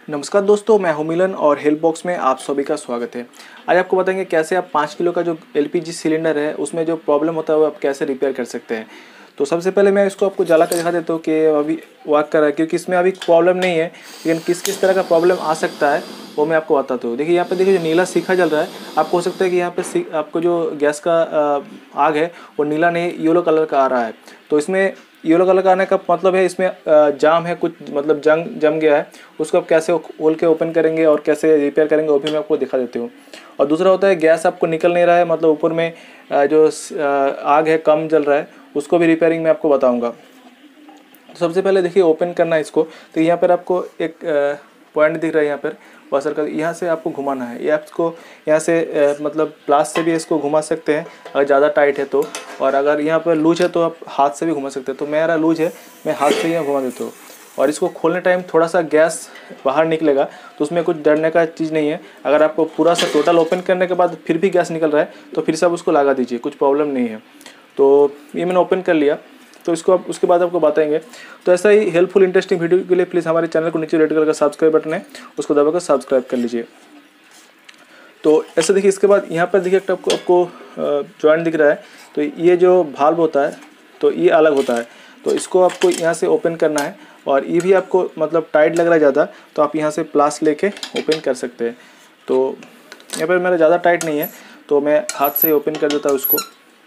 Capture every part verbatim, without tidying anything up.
नमस्कार दोस्तों, मैं हूं मिलन और हेल्प बॉक्स में आप सभी का स्वागत है। आज आपको बताएंगे कैसे आप पाँच किलो का जो एलपीजी सिलेंडर है उसमें जो प्रॉब्लम होता है वो आप कैसे रिपेयर कर सकते हैं। तो सबसे पहले मैं इसको आपको जला कर दिखा देता हूँ कि अभी वर्क कर रहा है, क्योंकि इसमें अभी प्रॉब्लम नहीं है, लेकिन किस किस तरह का प्रॉब्लम आ सकता है वो मैं आपको बताता हूँ। देखिए यहाँ पे देखिए जो नीला सीखा जल रहा है, आपको हो सकता है कि यहाँ पे आपको जो गैस का आग है वो नीला नहीं येलो कलर का आ रहा है। तो इसमें येलो कलर का आने का मतलब है इसमें जाम है, कुछ मतलब जंग जम गया है। उसको आप कैसे खोल के ओपन करेंगे और कैसे रिपेयर करेंगे वो भी मैं आपको दिखा देती हूँ। और दूसरा होता है गैस आपको निकल नहीं रहा है, मतलब ऊपर में जो आग है कम जल रहा है, उसको भी रिपेयरिंग मैं आपको बताऊँगा। तो सबसे पहले देखिए ओपन करना है इसको। तो यहाँ पर आपको एक पॉइंट दिख रहा है, यहाँ पर वाशर का, यहाँ से आपको घुमाना है। ये आपको यहाँ से मतलब प्लास से भी इसको घुमा सकते हैं अगर ज़्यादा टाइट है तो, और अगर यहाँ पर लूज है तो आप हाथ से भी घुमा सकते हैं। तो मेरा लूज है, मैं हाथ से यहाँ घुमा देता हूँ। और इसको खोलने टाइम थोड़ा सा गैस बाहर निकलेगा, तो उसमें कुछ डरने का चीज़ नहीं है। अगर आपको पूरा सा टोटल ओपन करने के बाद फिर भी गैस निकल रहा है तो फिर से आप उसको लगा दीजिए, कुछ प्रॉब्लम नहीं है। तो ये मैंने ओपन कर लिया, तो इसको आप उसके बाद आपको बताएंगे। तो ऐसा ही हेल्पफुल इंटरेस्टिंग वीडियो के लिए प्लीज़ हमारे चैनल को नीचे रेड कलर का सब्सक्राइब बटन है, उसको दबाकर सब्सक्राइब कर लीजिए। तो ऐसे देखिए, इसके बाद यहाँ पर देखिए आपको आपको जॉइंट दिख रहा है। तो ये जो भाल्व होता है तो ये अलग होता है, तो इसको आपको यहाँ से ओपन करना है। और ये भी आपको मतलब टाइट लग रहा है ज़्यादा, तो आप यहाँ से प्लास लेके ओपन कर सकते हैं। तो यहाँ पर मेरा ज़्यादा टाइट नहीं है, तो मैं हाथ से ही ओपन कर देता हूँ उसको।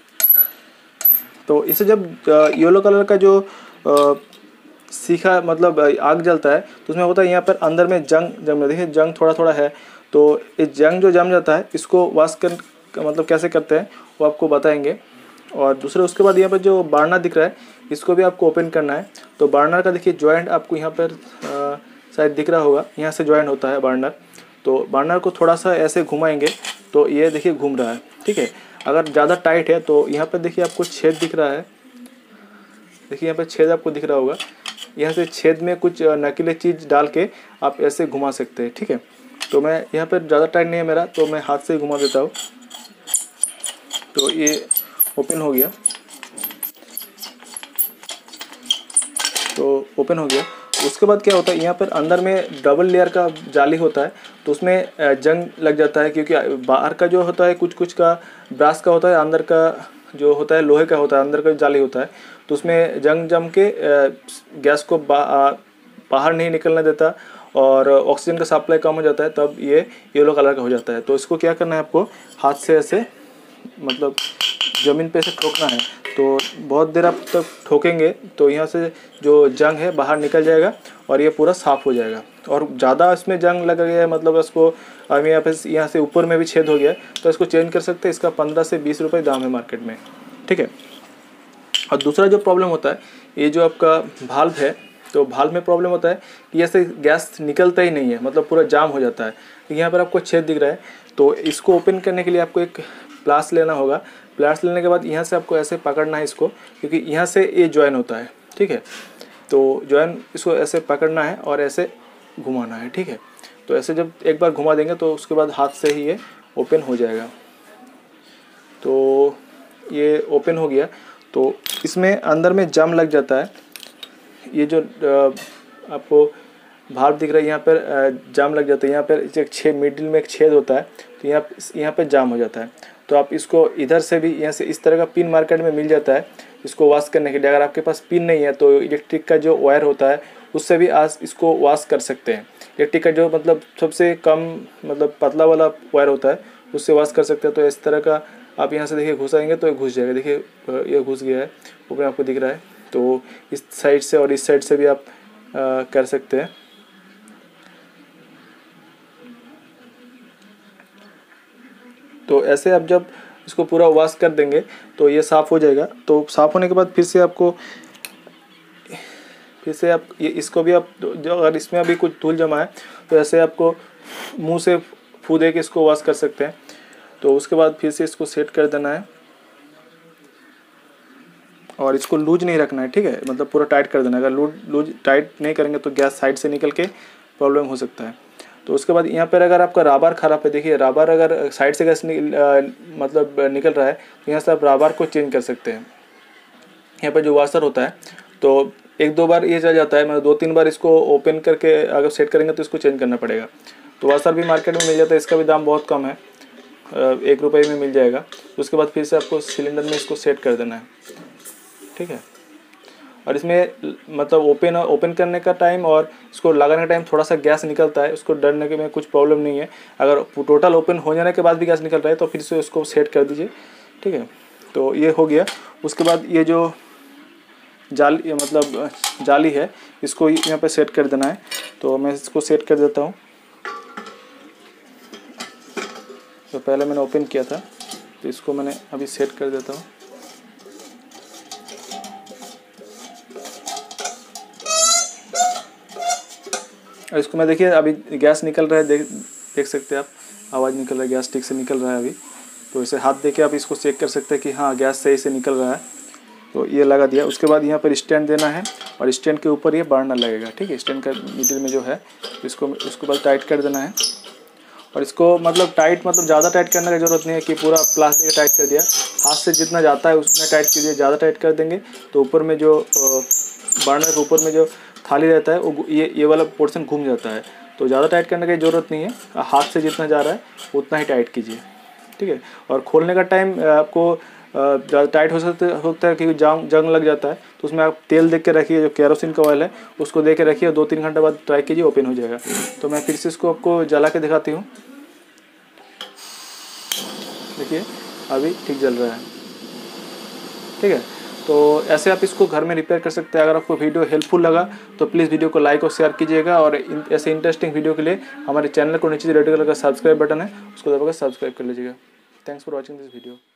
तो इसे जब येलो कलर का जो आ, सीखा मतलब आग जलता है तो उसमें होता है यहाँ पर अंदर में जंग जम, देखिए जंग थोड़ा थोड़ा है। तो इस जंग जो जम जाता है इसको वॉश कर मतलब कैसे करते हैं वो आपको बताएंगे। और दूसरे उसके बाद यहाँ पर जो बर्नर दिख रहा है इसको भी आपको ओपन करना है। तो बर्नर का देखिए जॉइंट आपको यहाँ पर शायद दिख रहा होगा, यहाँ से जॉइंट होता है बर्नर। तो बर्नर को थोड़ा सा ऐसे घुमाएंगे तो ये देखिए घूम रहा है, ठीक है। अगर ज़्यादा टाइट है तो यहाँ पर देखिए आपको छेद दिख रहा है, देखिए यहाँ पर छेद आपको दिख रहा होगा। यहाँ से छेद में कुछ नकीले चीज़ डाल के आप ऐसे घुमा सकते हैं, ठीक है। तो मैं यहाँ पर ज़्यादा टाइट नहीं है मेरा, तो मैं हाथ से ही घुमा देता हूँ। तो ये ओपन हो गया, तो ओपन हो गया। उसके बाद क्या होता है, यहाँ पर अंदर में डबल लेयर का जाली होता है, तो उसमें जंग लग जाता है, क्योंकि बाहर का जो होता है कुछ कुछ का ब्रास का होता है, अंदर का जो होता है लोहे का होता है, अंदर का जाली होता है। तो उसमें जंग जम के गैस को बा, बाहर नहीं निकलने देता और ऑक्सीजन का सप्लाई कम हो जाता है, तब ये येलो कलर का हो जाता है। तो इसको क्या करना है, आपको हाथ से ऐसे मतलब ज़मीन पे से ठोकना है। तो बहुत देर आप तक ठोकेंगे तो यहाँ से जो जंग है बाहर निकल जाएगा और ये पूरा साफ़ हो जाएगा। और ज़्यादा इसमें जंग लग गया है, मतलब इसको हमें यहाँ पे यहाँ से ऊपर में भी छेद हो गया है, तो इसको चेंज कर सकते हैं। इसका पंद्रह से बीस रुपये दाम है मार्केट में, ठीक है। और दूसरा जो प्रॉब्लम होता है, ये जो आपका भाल्व है, तो भाल्व में प्रॉब्लम होता है कि ऐसे गैस निकलता ही नहीं है, मतलब पूरा जाम हो जाता है। तो यहाँ पर आपको छेद दिख रहा है, तो इसको ओपन करने के लिए आपको एक प्लास लेना होगा। प्लास लेने के बाद यहाँ से आपको ऐसे पकड़ना है इसको, क्योंकि यहाँ से ये जॉइन होता है, ठीक है। तो जॉइन इसको ऐसे पकड़ना है और ऐसे घुमाना है, ठीक है। तो ऐसे जब एक बार घुमा देंगे तो उसके बाद हाथ से ही ये ओपन हो जाएगा। तो ये ओपन हो गया। तो इसमें अंदर में जम लग जाता है, ये जो आपको भाल्व दिख रहा है यहाँ पर जाम लग जाता है। यहाँ पर एक छेद मिडिल में एक छेद होता है, तो यहाँ यहाँ पर जाम हो जाता है। तो आप इसको इधर से भी यहाँ से इस तरह का पिन मार्केट में मिल जाता है इसको वॉश करने के लिए। अगर आपके पास पिन नहीं है तो इलेक्ट्रिक का जो वायर होता है उससे भी आज इसको वॉश कर सकते हैं। इलेक्ट्रिक का जो मतलब सबसे कम मतलब पतला वाला वायर होता है उससे वॉश कर सकते हैं। तो इस तरह का आप यहाँ से देखिए घुसाएंगे तो ये घुस जाएगा, देखिए ये घुस गया है, ऊपर आपको दिख रहा है। तो इस साइड से और इस साइड से भी आप आ, कर सकते हैं। तो ऐसे आप जब इसको पूरा वॉश कर देंगे तो ये साफ़ हो जाएगा। तो साफ़ होने के बाद फिर से आपको फिर से आप ये इसको भी आप जो अगर इसमें अभी कुछ धूल जमा है तो ऐसे आपको मुंह से फू दे के इसको वॉश कर सकते हैं। तो उसके बाद फिर से इसको सेट कर देना है और इसको लूज नहीं रखना है, ठीक है, मतलब पूरा टाइट कर देना है। अगर लूज लूज टाइट नहीं करेंगे तो गैस साइड से निकल के प्रॉब्लम हो सकता है। तो उसके बाद यहाँ पर अगर आपका राबर ख़राब है, देखिए राबर अगर साइड से गैस नि, मतलब निकल रहा है तो यहाँ से आप राबर को चेंज कर सकते हैं। यहाँ पर जो वाशर होता है तो एक दो बार ये चल जाता है, मतलब दो तीन बार इसको ओपन करके अगर सेट करेंगे तो इसको चेंज करना पड़ेगा। तो वाशर भी मार्केट में मिल जाता है, इसका भी दाम बहुत कम है, एक रुपये में मिल जाएगा। उसके बाद फिर से आपको सिलेंडर में इसको सेट कर देना है, ठीक है। और इसमें मतलब ओपन ओपन करने का टाइम और इसको लगाने का टाइम थोड़ा सा गैस निकलता है, उसको डरने के में कुछ प्रॉब्लम नहीं है। अगर टोटल ओपन हो जाने के बाद भी गैस निकल रहा है तो फिर से उसको सेट कर दीजिए, ठीक है। तो ये हो गया। उसके बाद ये जो जाली मतलब जाली है इसको यहाँ पे सेट कर देना है। तो मैं इसको सेट कर देता हूँ। तो पहले मैंने ओपन किया था, तो इसको मैंने अभी सेट कर देता हूँ। और इसको मैं देखिए अभी गैस निकल रहा है, देख देख सकते हैं आप, आवाज़ निकल रहा है, गैस ठीक से निकल रहा है अभी। तो इसे हाथ दे के आप इसको चेक कर सकते हैं कि हाँ गैस सही से निकल रहा है। तो ये लगा दिया। उसके बाद यहाँ पर स्टैंड देना है और स्टैंड के ऊपर ये बर्नर लगेगा, ठीक है। स्टैंड का मिडिल में जो है इसको उसके बाद टाइट कर देना है। और इसको मतलब टाइट मतलब ज़्यादा टाइट करने की ज़रूरत नहीं है कि पूरा प्लास्टिक टाइट कर दिया, हाथ से जितना जाता है उसमें टाइट कीजिए। ज़्यादा टाइट कर देंगे तो ऊपर में जो बर्नर के ऊपर में जो थाली रहता है वो ये ये वाला पोर्शन घूम जाता है। तो ज़्यादा टाइट करने की ज़रूरत नहीं है, हाथ से जितना जा रहा है उतना ही टाइट कीजिए, ठीक है। और खोलने का टाइम आपको ज़्यादा टाइट हो सकता होता है क्योंकि जंग जंग लग जाता है। तो उसमें आप तेल देख के रखिए, जो केरोसिन का ऑयल है उसको दे के रखिए, दो तीन घंटे बाद ट्राई कीजिए, ओपन हो जाएगा। तो मैं फिर से इसको आपको जला के दिखाती हूँ। देखिए अभी ठीक जल रहा है, ठीक है। तो ऐसे आप इसको घर में रिपेयर कर सकते हैं। अगर आपको वीडियो हेल्पफुल लगा तो प्लीज़ वीडियो को लाइक और शेयर कीजिएगा। और ऐसे इंटरेस्टिंग वीडियो के लिए हमारे चैनल को नीचे रेड कलर का सब्सक्राइब बटन है उसको दबाकर सब्सक्राइब कर लीजिएगा। Thanks for watching this video.